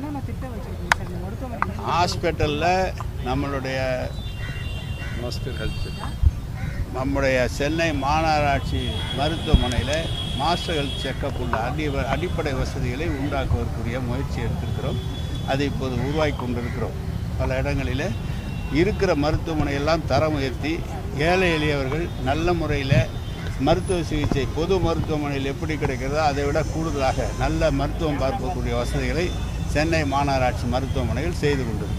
ஹாஸ்பிட்டலில் நம்முடைய சென்னை மாநகராட்சி மருத்துவமனையில் மாஸ்டர் ஹெல்த் செக்கப் உள்ள அடிப்படை வசதிகளை உண்டாக்குவதற்குரிய முயற்சி எடுத்திருக்கிறோம். அதை இப்போது உருவாக்கி கொண்டிருக்கிறோம். பல இடங்களில் இருக்கிற மருத்துவமனையெல்லாம் தரம் உயர்த்தி ஏழை எளியவர்கள் நல்ல முறையில் மருத்துவ சிகிச்சை பொது மருத்துவமனையில் எப்படி கிடைக்கிறதோ அதை விட கூடுதலாக நல்ல மருத்துவம் பார்க்கக்கூடிய வசதிகளை சென்னை மாநகராட்சி மருத்துவமனைகள் செய்து கொண்டிருக்கிறது.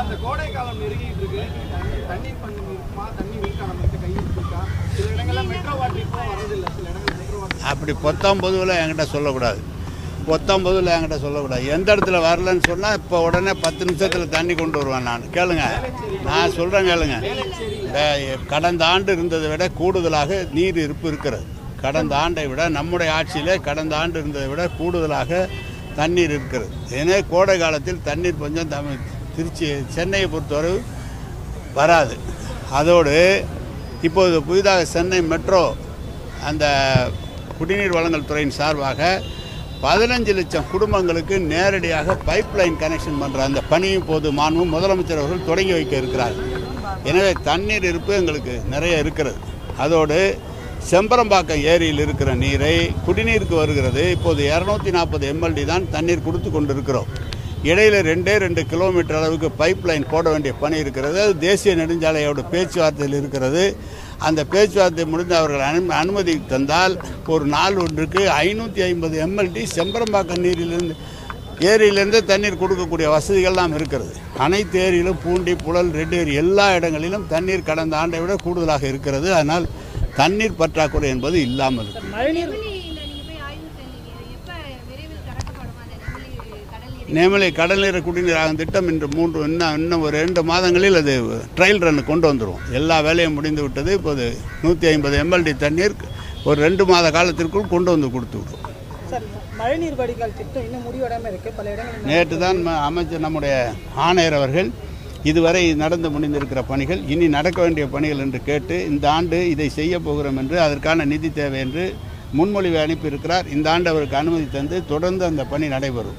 அப்படி 19 என்கிட்ட சொல்லக்கூடாது. 19 என்கிட்ட சொல்லக்கூடாது. எந்த இடத்துல வரலன்னு சொன்னால் இப்போ உடனே 10 நிமிஷத்தில் தண்ணி கொண்டு வருவேன். நான் சொல்கிறேன் கேளுங்க. கடந்த ஆண்டு இருந்ததை விட கூடுதலாக நீர் இருப்பு இருக்கிறது. கடந்த ஆண்டை விட நம்முடைய ஆட்சியில் கடந்த ஆண்டு இருந்ததை விட கூடுதலாக தண்ணீர் இருக்கிறது. எனவே கோடை காலத்தில் தண்ணீர் கொஞ்சம் திருச்சி சென்னையை பொறுத்தவரை வராது. அதோடு இப்போது புதிதாக சென்னை மெட்ரோ அந்த குடிநீர் வழங்கல் துறையின் சார்பாக 15 லட்சம் குடும்பங்களுக்கு நேரடியாக பைப் லைன் கனெக்ஷன் பண்ணுற அந்த பணியும் போது மாண்பு முதலமைச்சர் அவர்கள் தொடங்கி வைக்க இருக்கிறார். எனவே தண்ணீர் இருப்பு எங்களுக்கு நிறைய இருக்கிறது. அதோடு செம்பரம்பாக்கம் ஏரியில் இருக்கிற நீரை குடிநீருக்கு வருகிறது. இப்போது 240 MLD தான் தண்ணீர் கொடுத்து கொண்டிருக்கிறோம். இடையில் 2 கிலோமீட்டர் அளவுக்கு பைப் லைன் போட வேண்டிய பணி இருக்கிறது. அது தேசிய நெடுஞ்சாலையோட பேச்சுவார்த்தையில் இருக்கிறது. அந்த பேச்சுவார்த்தை முடிந்து அவர்கள் அனுமதி தந்தால் ஒரு நாள் ஒன்றுக்கு 550 MLD செம்பரம்பாக்கம் ஏரியிலிருந்து தண்ணீர் கொடுக்கக்கூடிய வசதிகள்லாம் இருக்கிறது. அனைத்து ஏரியிலும் பூண்டி, புழல், ரெட் ஏரி எல்லா இடங்களிலும் தண்ணீர் கடந்த ஆண்டை விட கூடுதலாக இருக்கிறது. அதனால் தண்ணீர் பற்றாக்குறை என்பது இல்லாமல் இருக்கு. நெமிலி கடல்நீர் குடிநீராகும் திட்டம் இன்னும் ஒரு 2 மாதங்களில் அது ட்ரையல் ரன் கொண்டு வந்துடும். எல்லா வேலையும் முடிந்து விட்டது. இப்போது 150 MLD தண்ணீர் ஒரு 2 மாத காலத்திற்குள் கொண்டு வந்து கொடுத்து விடும். மழைநீர் வடிகால் திட்டம் இன்னும் முடிவடையாமல் இருக்குது. பல இடங்களில் நேற்று தான் அமைச்சர் நம்முடைய ஆணையர் அவர்கள் இதுவரை நடந்து முடிந்திருக்கிற பணிகள் இனி நடக்க வேண்டிய பணிகள் என்று கேட்டு இந்த ஆண்டு இதை செய்ய போகிறோம் என்று அதற்கான நிதி தேவை என்று முன்மொழிவை அனுப்பியிருக்கிறார். இந்த ஆண்டு அவருக்கு அனுமதி தந்து தொடர்ந்து அந்த பணி நடைபெறும்.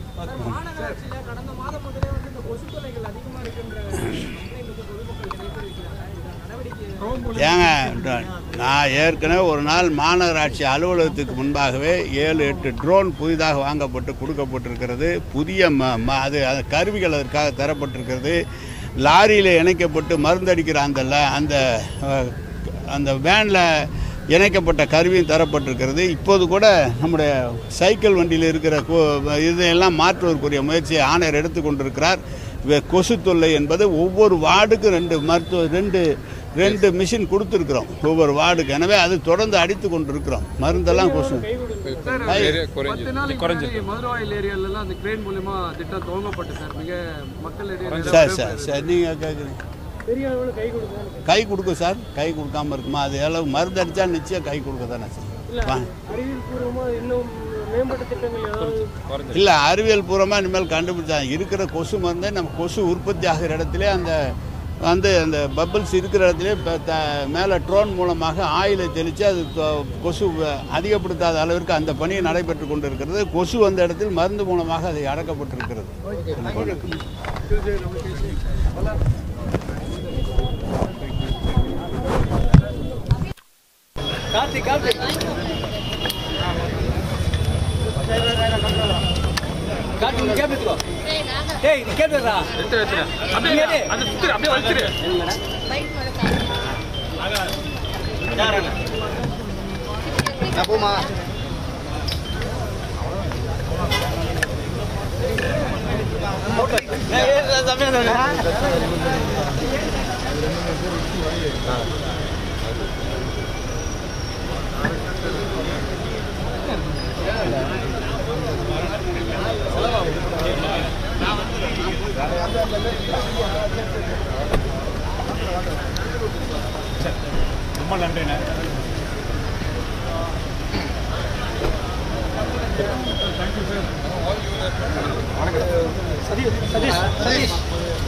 ஏங்க நான் ஏற்கனவே ஒரு நாள் மாநகராட்சி அலுவலகத்துக்கு முன்பாகவே 7-8 ட்ரோன் புதிதாக வாங்கப்பட்டு கொடுக்கப்பட்டிருக்கிறது. புதிய அது கருவிகள் அதற்காக தரப்பட்டிருக்கிறது. லாரியில் இணைக்கப்பட்டு மருந்தடிக்கிற அந்த வேனில் இணைக்கப்பட்ட கருவியும் தரப்பட்டிருக்கிறது. இப்போது கூட நம்முடைய சைக்கிள் வண்டியில் இருக்கிற இதையெல்லாம் மாற்றுவதற்குரிய முயற்சியை ஆணையர் எடுத்துக்கொண்டிருக்கிறார். கொசு தொல்லை என்பது ஒவ்வொரு வார்டுக்கும் 2 மிஷின் கொடுத்துருக்குறோம் ஒவ்வொரு வார்டுக்கு. எனவே அது தொடர்ந்து அடித்து கொண்டிருக்கிறோம். மருந்தெல்லாம் கொசு சார் நீங்கள் கேட்குறீங்க கை கொடுக்கும் சார். கை கொடுக்காம இருக்குமா? அது அளவு மருந்து அடித்தா நிச்சயம் கை கொடுக்க தானே சார். இல்லை அறிவியல் பூர்வமாக இனிமேல் கண்டுபிடிச்சாங்க. இருக்கிற கொசு மருந்தை நம்ம கொசு உற்பத்தி ஆகிற இடத்துல அந்த பபிள்ஸ் இருக்கிற இடத்துல மேலே ட்ரோன் மூலமாக ஆயிலை தெளித்து அது கொசு அதிகப்படுத்தாத அளவிற்கு அந்த பணியை நடைபெற்று கொண்டு இருக்கிறது. கொசு வந்த இடத்தில் மருந்து மூலமாக அதை அடக்கப்பட்டிருக்கிறது. ரொம்ப நன்றிண்ணே. Thank you sir. வணக்கம் சதீஷ்.